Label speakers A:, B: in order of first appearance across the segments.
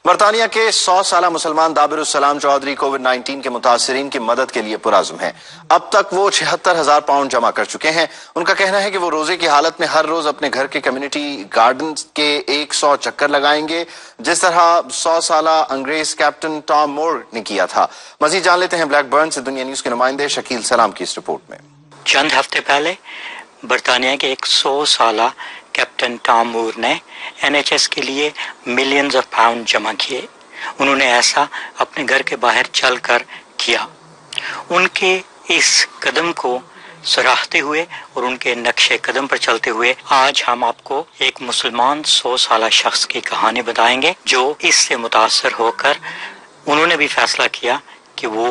A: برطانیہ کے 100 سالہ مسلمان دابر السلام چودھری کووڈ-19 کے متاثرین کی مدد کے لیے پرعزم ہیں۔ اب تک وہ 76,000 پاؤنڈ جمع کر چکے ہیں۔ ان کا کہنا ہے کہ وہ روزے کی حالت میں ہر روز اپنے گھر کے کمیونٹی گارڈن کے 100 چکر لگائیں گے، جس طرح 100 سالہ انگریز کیپٹن ٹام مور نے کیا تھا۔ مزید جان لیتے ہیں بلیک برن سے دنیا نیوز کے نمائندے شکیل سلام کی اس رپورٹ میں۔
B: چند ہفتے پہلے برطانیہ کے 100 سالہ کیپٹن ٹام مور نے NHS کے لیے ملینز آف پاؤنڈ جمع کیے۔ انہوں نے ایسا اپنے گھر کے باہر چل کر کیا۔ ان کے اس قدم کو سراہتے ہوئے اور ان کے نقش قدم پر چلتے ہوئے آج ہم آپ کو ایک مسلمان 100 سالہ شخص کی کہانی بتائیں گے جو اس سے متاثر ہو کر انہوں نے بھی فیصلہ کیا کہ وہ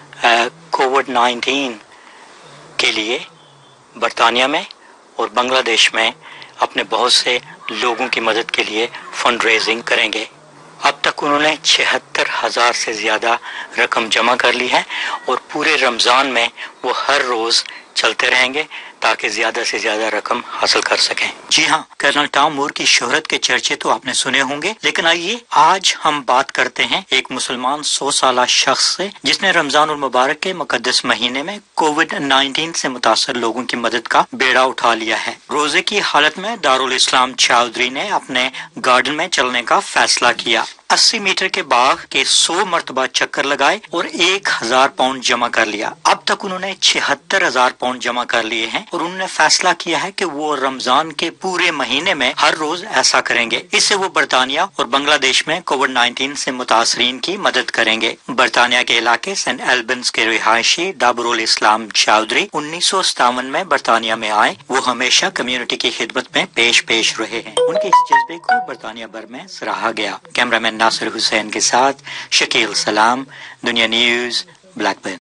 B: کووڈ-19 کے لیے برطانیہ میں اور بنگلہ دیش میں اپنے بہت سے لوگوں کی مدد کے لیے فنڈ ریزنگ کریں گے۔ اب تک انہوں نے 76,000 سے زیادہ رقم جمع کر لی ہے اور پورے رمضان میں وہ ہر روز چلتے رہیں گے تاکہ زیادہ سے زیادہ رقم حاصل کر سکیں۔ جی ہاں، کرنل ٹام مور کی شہرت کے چرچے تو آپ نے سنے ہوں گے، لیکن آئیے آج ہم بات کرتے ہیں ایک مسلمان 100 سالہ شخص سے جس نے رمضان المبارک کے مقدس مہینے میں کووڈ-19 سے متاثر لوگوں کی مدد کا بیڑا اٹھا لیا ہے۔ روزے کی حالت میں دارالاسلام چودھری نے اپنے گارڈن میں چلنے کا فیصلہ کیا۔ 80 میٹر کے باغ کے 100 مرتبہ چکر لگائے اور 1,000 پاؤنڈ جمع کر لیا۔ اب تک انہوں نے 76,000 پاؤنڈ جمع کر لیے ہیں اور انہوں نے فیصلہ کیا ہے کہ وہ رمضان کے پورے مہینے میں ہر روز ایسا کریں گے۔ اس سے وہ برطانیہ اور بنگلہ دیش میں کووڈ-19 سے متاثرین کی مدد کریں گے۔ برطانیہ کے علاقے سینٹ ایلبنز کے رہائشی دابر الاسلام چودھری 1957 میں برطانیہ میں آئے۔ وہ ہمیشہ کمیونٹی کی خدمت میں پیش رہے ہیں۔ ان کے اس جذبے کو برطانیہ بھر میں سراہا گیا۔ کیمرہ مین ناصر حسین کے ساتھ شکیل سلام، دنیا نیوز، بلیک برن۔